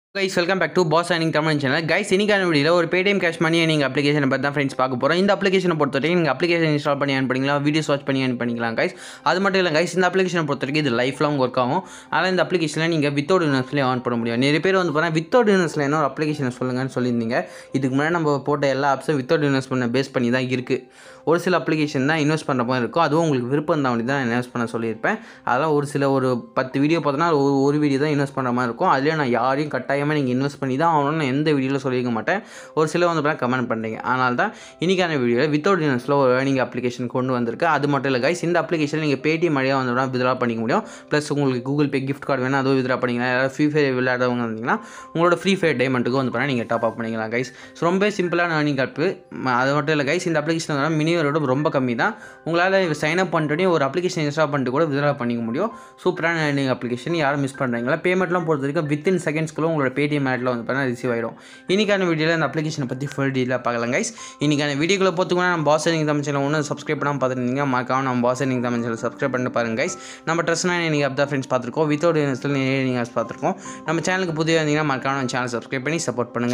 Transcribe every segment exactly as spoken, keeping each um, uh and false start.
Guys, welcome back to Boss Earning Tamil channel. Guys, இன்னைக்கான வீடியோல ஒரு Paytm cash money earning application பத்தி தான் फ्रेंड्स பார்க்க போறோம். இந்த அப்ளிகேஷனை பொறுத்தவரைக்கும் நீங்க அப்ளிகேஷன் இன்ஸ்டால் பண்ணி earn பண்ணிக்கலாம், வீடியோஸ் வாட்ச் பண்ணி earn பண்ணிக்கலாம் guys. அது மட்டும் இல்ல guys, இந்த அப்ளிகேஷனை பொறுத்தவரைக்கும் இது லைஃப் லாங் வர்க் ஆகும். அதனால இந்த அப்ளிகேஷன்ல நீங்க வித்தவுட் இன்வெஸ்ட்ல earn பண்ண முடியும். நிறைய பேர் வந்து பாத்தா வித்தவுட் இன்வெஸ்ட்ல என்ன ஒரு அப்ளிகேஷன் சொல்லுங்கன்னு சொல்லிருந்தீங்க. இதுக்கு முன்னாடி நம்ம போட்ட எல்லா ஆப்ஸும் வித்தவுட் இன்வெஸ்ட்மென்ட் பேஸ் பண்ணி தான் இருக்கு. ஒரு சில அப்ளிகேஷன் தான் இன்வெஸ்ட் பண்ற மாதிரி இருக்கும். அதுவும் உங்களுக்கு விருப்பம் தான் தான் இன்வெஸ்ட் பண்ண சொல்லியிருப்பேன். அதெல்லாம் ஒரு சில ஒரு பத்து வீடியோ பார்த்தனா ஒரு வீடியோ தான் இன்வெஸ்ட் பண்ற மாதிரி இருக்கும். அதுலயே நான் யாரையும் கட்டாயமா நீங்க இன்வெஸ்ட் பண்ணி தான் ஆகணும்னு எந்த வீடியோல சொல்லிருக்க மாட்டேன். ஒரு சில வந்து பாத்தா கமெண்ட் பண்றீங்க. அதனால தான் இன்னைக்கான வீடியோல வித்தவுட் இன்வெஸ்ட்ல ஒரு earning அப்ளிகேஷன் கொண்டு வந்திருக்கு. அது மட்டும் இல்ல गाइस, இந்த அப்ளிகேஷன்ல நீங்க Paytm வழியா வந்து வித்ட்ரா பண்ணிக்க முடியும். ப்ளஸ் உங்களுக்கு Google Pay gift card வேணா அதுவும் வித்ட்ரா பண்ணிக்கலாம். யாராவது ஃப்ரீ ஃபயர் விளையாடுறவங்க இருந்தீங்கன்னா உங்களோட ஃப்ரீ ஃபயர் டைமண்டுக்கு வந்து பாத்தா நீங்க டாப் அப் பண்ணிக்கலாம் गाइस. ரொம்ப சிம்பிளான earning ஆப். அது மட்டும் இல்ல गाइस, இந்த அப்ளிகேஷன் மினிமம் ரொம்ப கம்மி தான். உங்களால சைன் அப் பண்ணிட்டு ஒரு அப்ளிகேஷன் இன்ஸ்டால் பண்ணிட்டு கூட வித்ட்ரா பண்ணிக்க முடியும். சூப்பரான earning அப்ளிகேஷன். யாரும் மிஸ் பண்றீங்களா? பேமெண்ட்லாம் பொறுத்த வரைக்கும் வித்தின் செகண்ட்ஸ்க்குள்ள உங்களோட Paytm ஆட்ல வந்து பாத்தா ரிசீவ் ஆயிடும். இன்னைக்கான வீடியோல இந்த அப்ளிகேஷனை பத்தி ஃபுல் டீடைலா பார்க்கலாம் गाइस. இன்னைக்கான வீடியோக்குள்ள போறதுக்கு நம்ம பாஸ் earning தமிழ் சேனல் ஒன்னு சப்ஸ்கிரைப் பண்ணாம பார்த்துட்டீங்க, மறக்காம நம்ம boss earning Tamil channel subscribe பண்ணி பாருங்க गाइस. நம்ம ட்ரஸ்ட்னா earning ஆப் தான் फ्रेंड्स பார்த்திருக்கோம். வித்தவுட் இன்வெஸ்ட்ல earning ஆப்ஸ் பார்த்திருக்கோம். நம்ம சேனலுக்கு புதிய வந்தீங்கன்னா மறக்காம நம்ம சேனல் சப்ஸ்கிரைப் பண்ணி சப்போர்ட் பண்ணுங்க.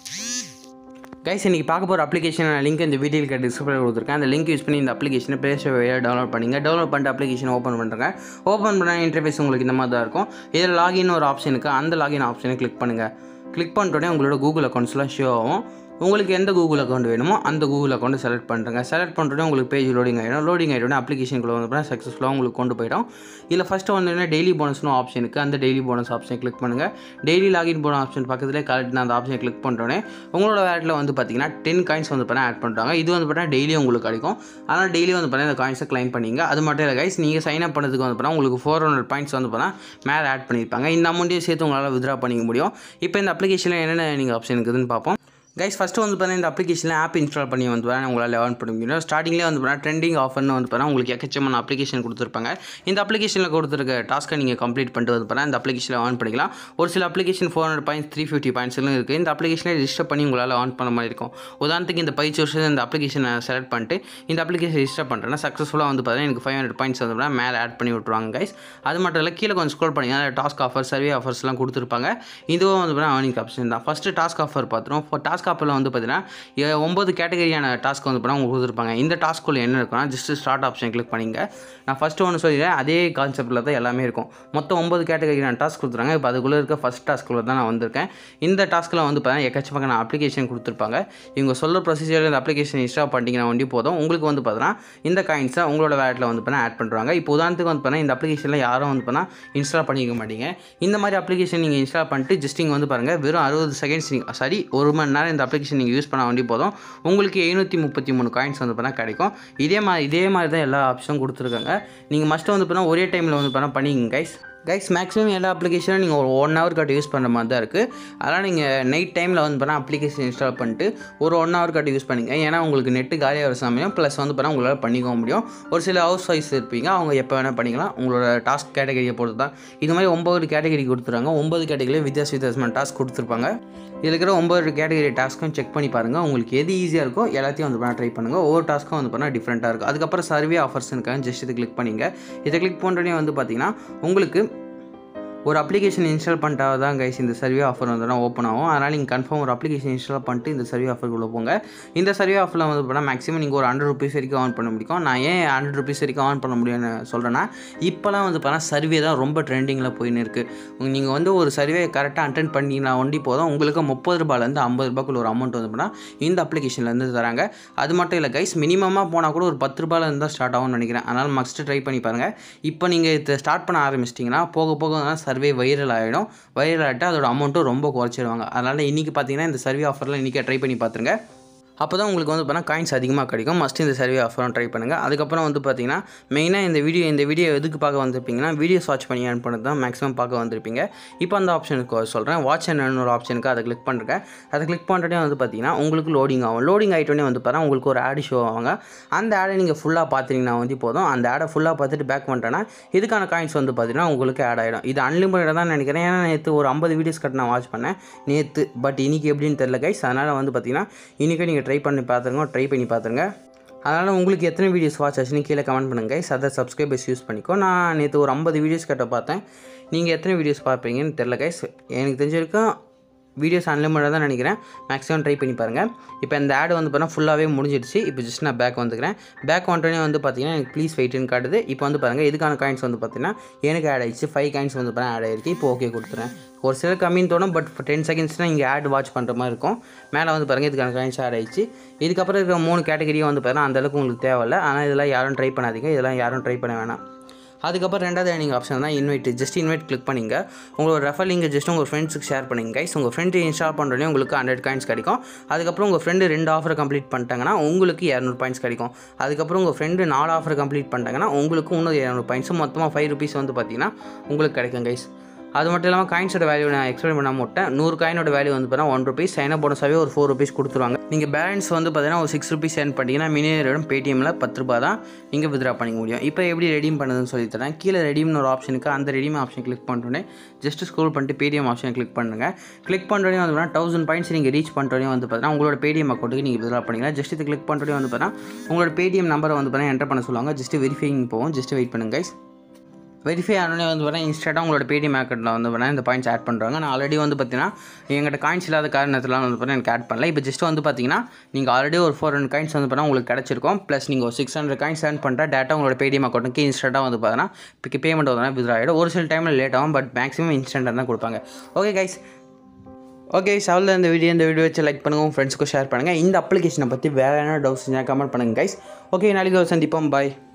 गाइस, இன்னைக்கு பார்க்க போற அப்ளிகேஷன் லிங்க் இந்த வீடியோல டிஸ்கிரிப்ஷன்ல கொடுத்திருக்கேன். அந்த லிங்க் யூஸ் பண்ணி இந்த அப்ளிகேஷனை Play Store வழியா டவுன்லோட் பண்ணுங்க. டவுன்லோட் பண்ணிட்டு அப்ளிகேஷன் ஓபன் பண்றேன். ஓபன் பண்ணா இன்டர்ஃபேஸ் உங்களுக்கு இந்த மாதிரி தான் இருக்கும். இதுல லாகின் ஒரு ஆப்ஷன் இருக்கு. அந்த லாகின் ஆப்ஷனை கிளிக் பண்ணுங்க. கிளிக் பண்ணிட்ட உடனே உங்களோட Google அக்கவுண்ட்ஸ்லாம் ஷோ ஆகும். உங்களுக்கு எந்த Google அக்கவுண்ட் வேணுமோ அந்த Google அக்கவுண்ட் செலக்ட் பண்ணுங்க. செலக்ட் பண்ணிட்டோன்னே உங்களுக்கு பேஜ் லோடிங் ஆகிடும். லோடிங் ஆகிட்டோன்னே அப்ளிகேஷனுக்குள்ள வந்து சக்ஸஸ்ஃபுல்லாக உங்களுக்கு கொண்டு போயிடும். இதில் ஃபஸ்ட்டு வந்து டெய்லி போனஸ்னு ஆப்ஷன் இருக்குது. அந்த டெய்லி போனஸ் ஆப்ஷனை கிளிக் பண்ணுங்கள். டெய்லி லாகின் போன ஆப்ஷன் பக்கத்துலேயே கரெக்ட் அந்த ஆப்ஷனை கிளிக் பண்ணிட்டோன்னே உங்களோட வேலட்டில் வந்து பார்த்தீங்கன்னா டென் காயின்ஸ் வந்து பார்த்தா ஆட் பண்ணுறாங்க. இது வந்து பார்த்தீங்கன்னா டெய்லி உங்களுக்கு கிடைக்கும். அதனால் டெய்லி வந்து பார்த்தீங்கன்னா இந்த காயின்ஸை கிளைம் பண்ணிங்க. அது மட்டும் இல்லை கைஸ், நீங்கள் சைன் அப் பண்ணதுக்கு வந்து பார்த்தா உங்களுக்கு ஃபோர் ஹண்ட்ரட் பாயிண்ட்ஸ் வந்து பார்த்தா மேலே ஆட் பண்ணியிருப்பாங்க. இந்த அமௌண்ட்டையும் சேர்த்து உங்களால் வித்ட்ரா பண்ணிக்க முடியும். இப்போ இந்த அப்ளிகேஷனில் என்னென்ன நீங்கள் ஆப்ஷன் இருக்குதுன்னு பார்ப்போம். गाइस, ஃபஸ்ட்டு வந்து பார்த்தீங்கன்னா இந்த அப்ளிகேஷனில் ஆப் இன்ஸ்டால் பண்ணி வந்து பார்த்தா உங்களால் earn பண்ண முடியும். ஸ்டார்டிங்லேயே வந்து பார்த்தா ட்ரெண்டிங் ஆஃபர்னு வந்து பார்த்தா உங்களுக்கு எக்கச்சமான அப்ளிகேஷன் கொடுத்துருப்பாங்க. இந்த அப்ளிகேஷனில் கொடுத்துருக்க டாஸ்க்கை நீங்கள் கம்ப்ளீட் பண்ணிட்டு வந்து பார்த்தா இந்த அப்ளிகேஷனில் earn பண்ணிக்கலாம். ஒரு சில application four hundred points three fifty பாயிண்ட்ஸ்லாம் இருக்குது. இந்த அப்ளிகேஷனை ரிஜிஸ்டர் பண்ணி உங்களால் earn பண்ண மாதிரி இருக்கும். உதாரணத்துக்கு இந்த பயிற்சி வருஷம் இந்த அப்ளிகேஷனை செலக்ட் பண்ணிட்டு இந்த அப்ளிகேஷன் ரிஜிஸ்டர் பண்ணுறேன்னா சக்ஸஸ்ஃபுல்லாக வந்து பார்த்தீங்கன்னா எனக்கு ஃபைவ் ஹண்ட்ரட் பாயிண்ட்ஸ் வந்து மேலே ஆட் பண்ணி விட்ருவாங்க गाइस. அது மட்டும் இல்லை, கீழே கொஞ்சம் ஸ்க்ரோல் பண்ணி டாஸ்க் ஆஃபர் சர்வே ஆஃபர்ஸ்லாம் கொடுத்துருப்பாங்க. இதுவும் வந்து பார்த்தீங்கன்னா earning ஆப்ஷன் தான். ஃபஸ்ட்டு டாஸ்க் ஆஃபர் பார்த்துரும். டாஸ்க் ஆஃபரில் வந்து பார்த்தீங்கன்னா ஒம்பது கேட்டகரியான டாஸ்க் வந்து பண்ணால் உங்களுக்கு கொடுத்துருப்பாங்க. இந்த டாஸ்க்குள்ள என்ன இருக்குன்னா ஜஸ்ட் ஸ்டார்ட் ஆப்ஷன் கிளிக் பண்ணிங்க. நான் ஃபஸ்ட்டு ஒன்று சொல்லிடுறேன், அதே கான்செப்ட்டில் தான் எல்லாமே இருக்கும். மொத்தம் ஒம்பது கேட்டகரியான டாஸ்க் கொடுத்துருக்காங்க. இப்போ அதுக்குள்ளே இருக்க ஃபஸ்ட் டாஸ்க்குள்ள தான் நான் வந்திருக்கேன். இந்த டாஸ்க்கில் வந்து பார்த்தீங்கன்னா எக்கச்சக்கமான அப்ளிகேஷன் கொடுத்துருப்பாங்க. இவங்க சொல்ல ப்ரொசீஜர் இந்த அப்ளிகேஷன் இன்ஸ்டால் பண்ணிட்டீங்கன்னா வண்டி போதும். உங்களுக்கு வந்து பார்த்தீங்கன்னா இந்த காயின்ஸை உங்களோட வேலட்டில் வந்து பண்ணால் ஆட் பண்ணுறாங்க. இப்போ உதாரணத்துக்கு வந்து பார்த்தீங்கன்னா இந்த அப்ளிகேஷனில் யாரும் வந்து பண்ணால் இன்ஸ்டால் பண்ணிக்க மாட்டீங்க. இந்த மாதிரி அப்ளிகேஷன் நீங்கள் இன்ஸ்டால் பண்ணிட்டு ஜஸ்ட் இங்கே வந்து பாருங்கள், வெறும் அறுபது செகண்ட்ஸ் நீங்கள் சாரி ஒரு மணி நேரம் இந்த அப்ளிகேஷன் நீங்கள் யூஸ் பண்ண வண்டி போதும். உங்களுக்கு எழுநூற்றி முப்பத்தி மூணு காயின்ஸ் வந்து பண்ணால் கிடைக்கும். இதே மாதிரி இதே மாதிரி தான் எல்லா ஆப்ஷனும் கொடுத்துருக்காங்க. நீங்கள் மஸ்ட்டு வந்து பண்ணால் ஒரே டைமில் வந்து பண்ணால் பண்ணிங்க கைஸ். கைஸ், மேக்ஸிமம் எல்லா அப்ளிகேஷனும் நீங்கள் ஒரு ஒன் ஹவர் கட்டு யூஸ் பண்ணுற மாதிரி தான் இருக்குது. அதனால் நீங்கள் நைட் டைமில் வந்து பண்ணால் அப்ளிகேஷன் இன்ஸ்டால் பண்ணிட்டு ஒரு ஒன் ஹவர் கட்டு யூஸ் பண்ணிங்க. ஏன்னா உங்களுக்கு நெட்டு காலியாக வர சமயம் ப்ளஸ் வந்து பண்ணால் உங்களால் பண்ணிக்க முடியும். ஒரு சில ஹவுஸ் வைஸ் இருப்பீங்க, அவங்க எப்போ வேணால் பண்ணிக்கலாம். உங்களோட டாஸ்க் கேட்டகரியை பொறுத்து தான். இது மாதிரி ஒம்பது கேட்டகரி கொடுத்துருக்காங்க. ஒம்பது கேட்டகரியில் வித்தியாச வித்தியாசமான டாஸ்க் கொடுத்துருப்பாங்க. இதில் இருக்கிற ஒம்பது கேட்டகரி டாஸ்க்கும் செக் பண்ணி பாருங்கள். உங்களுக்கு எது ஈஸியாக இருக்கோ எல்லாத்தையும் வந்து பண்ணால் ட்ரை பண்ணுங்கள். ஒவ்வொரு டாஸ்க்கும் வந்து பண்ணால் டிஃப்ரெண்ட்டாக இருக்கும். அதுக்கப்புறம் சர்வே ஆஃபர்ஸ் இருக்காங்க. ஜஸ்ட் இது கிளிக் பண்ணிங்க. இதை கிளிக் பண்ணுறோன்னே வந்து பார்த்தீங்கன்னா உங்களுக்கு ஒரு அப்ளிகேஷன் இன்ஸ்டால் பண்ணிட்டா தான் கைஸ் இந்த சர்வே ஆஃபர் வந்து ஓப்பன் ஆகும். அதனால் நீங்கள் கன்ஃபார்ம் ஒரு அப்ளிகேஷன் இன்ஸ்டால் பண்ணிட்டு இந்த சர்வே ஆஃபருக்குள்ளே போங்க. இந்த சர்வே ஆஃபரில் வந்து பார்த்தா மேக்ஸிமம் நீங்கள் ஒரு ஹண்ட்ரட் ருபீஸ் வரைக்கும் ஆன் பண்ண முடியும். நான் ஏன் ஹண்ட்ரட் ருபீஸ் வரைக்கும் ஆன் பண்ண முடியும்னு சொல்கிறேன்னா, இப்போலாம் வந்து பார்த்தா சர்வே தான் ரொம்ப ட்ரெண்டிங்கில் போயின்னு இருக்குது. நீங்கள் வந்து ஒரு சர்வே கரெக்டாக அட்டென்ட் பண்ணிங்கன்னா ஒண்டி போதும் உங்களுக்கு முப்பது ரூபாயிலேருந்து ஐம்பது ரூபாய்க்குள்ள ஒரு அமௌண்ட் வந்து பண்ணால் இந்த அப்ளிகேஷன்லேருந்து தராங்க. அது மட்டும் இல்லை கைஸ், மினிமமாக போனால் கூட ஒரு பத்து ரூபாயிலேருந்து தான் ஸ்டார்ட் ஆகும்னு நினைக்கிறேன். அதனால் மஸ்ட்டு ட்ரை பண்ணி பாருங்கள். இப்போ நீங்கள் இதை ஸ்டார்ட் பண்ண ஆரம்பிச்சிட்டிங்கன்னா போக போக சர்வே வைரல் ஆகிடும். வைரல் ஆகிட்டு அதோட அமௌண்ட்டும் ரொம்ப குறைச்சிடுவாங்க. அதனால் இன்றைக்கி பார்த்தீங்கன்னா இந்த சர்வே ஆஃபரில் இன்றைக்கி ட்ரை பண்ணி பார்த்துருங்க. அப்போ தான் உங்களுக்கு வந்து பார்த்தா காயின்ஸ் அதிகமாக கிடைக்கும். மஸ்ட் இந்த சர்வே ஆஃபரும் ட்ரை பண்ணுங்கள். அதுக்கப்புறம் வந்து பார்த்தீங்கன்னா மெயினாக இந்த வீடியோ இந்த வீடியோ எதுக்கு பார்க்க வந்திருப்பீங்கன்னா வீடியோஸ் வாட்ச் பண்ணி ஏர்ன் பண்ணது தான் மேக்ஸிமம் பார்க்க வந்திருப்பீங்க. இப்போ அந்த ஆப்ஷனுக்கு சொல்கிறேன். வாட்ச் அண்ட் ஒரு ஆப்ஷனுக்கு அதை கிளிக் பண்ணுறேன். அதை கிளிக் பண்ணுறதே வந்து பார்த்தீங்கன்னா உங்களுக்கு லோடிங் ஆகும். லோடிங் ஆகிட்டோன்னே வந்து பார்த்தா உங்களுக்கு ஒரு ஆடு ஷோ ஆவாங்க. அந்த ஆடை நீங்கள் ஃபுல்லாக பார்த்துட்டிங்கன்னா வந்து போதும். அந்த ஆடை ஃபுல்லாக பார்த்துட்டு பேக் பண்ணிட்டேன்னா இதுக்கான காயின்ஸ் வந்து பார்த்தீங்கன்னா உங்களுக்கு ஆட் ஆகிடும். இது அன்லிமிட்டடாக தான் நினைக்கிறேன். ஏன்னா நேற்று ஒரு ஐம்பது வீடியோஸ் கட்டு நான் வாட்ச் பண்ணேன் நேற்று. பட் இன்றைக்கி எப்படின்னு தெரியல கைஸ். அதனால் வந்து பார்த்தீங்கன்னா இன்றைக்கி நீங்கள் ட்ரை பண்ணி பார்த்துருங்க ட்ரை பண்ணி பார்த்துருங்க. அதனால் உங்களுக்கு எத்தனை வீடியோஸ் வாட்ச் ஆச்சுன்னு கீழே கமெண்ட் பண்ணுங்க கைஸ். அதை சப்ஸ்கிரைபர்ஸ் யூஸ் பண்ணிக்கோ. நான் நேற்று ஒரு ஐம்பது வீடியோஸ் கிட்ட பார்த்தேன். நீங்கள் எத்தனை வீடியோஸ் பார்ப்பீங்கன்னு தெரில கைஸ். எனக்கு தெரிஞ்சிருக்கும் வீடியோஸ் அன்லிமிட்டட் தான் நினைக்கிறேன், மேக்ஸிமம் ட்ரை பண்ணி பாருங்கள். இப்போ இந்த ஆட் வந்து பார்த்தீங்கன்னா ஃபுல்லாகவே முடிஞ்சிடுச்சு. இப்போ ஜஸ்ட் நான் பேக் வந்துக்கிறேன். பேக் வந்துட்டோன்னே வந்து பார்த்தீங்கன்னா எனக்கு ப்ளீஸ் வெயிட்னு காட்டுது. இப்போ வந்து பாருங்கள் இதுக்கான காயின்ஸ் வந்து பார்த்தீங்கன்னா எனக்கு ஆட் ஆயிடுச்சு. ஃபைவ் காயின்ஸ் வந்து பார்த்தீங்கன்னா ஆட் ஆயிருக்கு. இப்போ ஓகே கொடுத்துறேன். ஒரு சில கம்மின்னு தோணும், பட் டென் செகண்ட்ஸ்னால் இங்கே ஆட் வாட்ச் பண்ணுற மாதிரி இருக்கும். மேலே வந்து பாருங்கள் இதுக்கான காயின்ஸ் ஆட் ஆயிடுச்சு. இதுக்கப்புறம் இருக்கிற மூணு கேட்டகரியும் வந்து பார்த்தீங்கன்னா அந்தளவுக்கு உங்களுக்கு தேவையில்லை. ஆனால் இதெல்லாம் யாரும் ட்ரை பண்ணாதீங்க, இதெல்லாம் யாரும் ட்ரை பண்ண வேணாம். அதுக்கப்புறம் ரெண்டாவது ஏர்னிங் ஆப்ஷன் தான் இன்வைட். ஜஸ்ட் இன்வைட் கிளிக் பண்ணிங்க. உங்களோட ரெஃபர் லிங்கை ஜஸ்ட் உங்கள் ஃப்ரெண்ட்ஸுக்கு ஷேர் பண்ணுங்க கைஸ். உங்கள் ஃப்ரெண்டு இன்ஸ்டால் பண்ணுறோன்னே உங்களுக்கு ஹண்ட்ரட் காயின்ஸ் கிடைக்கும். அதுக்கப்புறம் உங்கள் ஃப்ரெண்டு ரெண்டு ஆஃபரை கம்ப்ளீட் பண்ணிட்டாங்கன்னா உங்களுக்கு இரநூறு பாயிண்ட்ஸ் கிடைக்கும். அதுக்கப்புறம் உங்கள் ஃப்ரெண்டு நாலு ஆஃபரை கம்ப்ளீட் பண்ணிட்டாங்கன்னா உங்களுக்கு இன்னும் இரநூறு பாயிண்ட்ஸும் மொத்தமாக ஃபைவ் ருபீஸ் வந்து பார்த்தீங்கன்னா உங்களுக்கு கிடைக்கும் கைஸ். அது மட்டும் இல்லாமல் காயின்ஸோட வேல்யூ நான் எக்ஸ்பிளைன் பண்ண மாட்டேன். நூறு காயினோட வேல்யூ வந்து பார்த்தீங்கன்னா ஒன் ருபீஸ், சைனா போனஸாகவே ஒரு ஃபோர் ருபீஸ் கொடுத்துருவாங்க. நீங்கள் பேலன்ஸ் வந்து பார்த்தீங்கன்னா ஒரு சிக்ஸ் ருபீஸ் ஏர்ன் பண்ணிங்கன்னா மினிமம் பேடிஎம்மில் பத்து ரூபா தான் நீங்கள் வித்ரா பண்ணிக்க முடியும். இப்போ எப்படி ரெடீம் பண்ணுறதுன்னு சொல்லி தரேன். கீழே ரெடீம்னு ஒரு ஆப்ஷனுக்கு அந்த ரெடீம் ஆப்ஷன் கிளிக் பண்ணிட்டோன்னே ஜஸ்ட் ஸ்க்ரோல் பண்ணிட்டு பேடிஎம் ஆப்ஷன் கிளிக் பண்ணுங்கள். கிளிக் பண்ணுறோன்னே வந்து பார்த்தீங்கன்னா தௌசண்ட் பாயிண்ட்ஸ் நீங்கள் ரீச் பண்ணுறோன்னே வந்து பார்த்தீங்கன்னா உங்களோட பேடிஎம் அக்கௌண்ட்டுக்கு நீங்கள் வித்ரா பண்ணிக்கலாம். ஜஸ்ட் இது கிளிக் பண்ணுறோன்னே வந்து பார்த்தீங்கன்னா உங்களோட பேடிஎம் நம்பரை வந்து பார்த்தீங்கன்னா என்டர் பண்ண சொல்லுவாங்க. ஜஸ்ட் வெரிஃபைங் போகும். ஜஸ்ட் வெயிட் பண்ணுங்க கைஸ். வெரிஃபை ஆனோடனே வந்து பார்த்தீங்கன்னா இன்ஸ்டாட்டாக உங்களோட பேடிஎம் அக்கௌண்ட்டில் வந்து பார்த்தீங்கன்னா இந்த பாயிண்ட்ஸ் ஆட் பண்ணுறாங்க. நான் ஆல்ரெடி வந்து பார்த்தீங்கன்னா எங்கிட்ட காயின்ஸ் இல்லாத காரணத்தில் வந்து பார்த்தீங்கன்னா எனக்கு ஆட் பண்ணல. இப்போ ஜஸ்ட் வந்து பார்த்தீங்கன்னா நீங்கள் ஆல்ரெடி ஒரு ஃபோர் ஹண்ட்ரட் காயின்ஸ் வந்து பார்த்தீங்கன்னா உங்களுக்கு கிடச்சிருக்கும். ப்ளஸ் நீங்கள் ஒரு சிக்ஸ் ஹண்ட்ரட் காயின்ஸ் ஏர்ன் பண்ணுற டேட்டா உங்களோட பேடிஎம் அக்கௌண்ட்டுக்கு இன்ஸ்டாட்டாக வந்து பார்த்தீங்கன்னா இப்போ பேமெண்ட் வந்து வித்ரா ஆகிடும். ஒரு சில டைமில் லேட் ஆகும், பட் மேக்ஸிமம் இன்ஸ்டன்ட்டாக தான் கொடுப்பாங்க. ஓகே கைஸ், ஓகே சாவில் இந்த வீடியோ இந்த வீடியோ வச்சு லைக் பண்ணுங்கள், உங்கள் ஃப்ரெண்ட்ஸ்க்கு ஷேர் பண்ணுங்கள். இந்த அப்ளிகேஷனை பற்றி வேறு என்ன டவுட்ஸ் இருந்தால் கமெண்ட் பண்ணுங்கள் கைஸ். ஓகே, நாளைக்கு ஒரு சந்திப்போம். பாய்.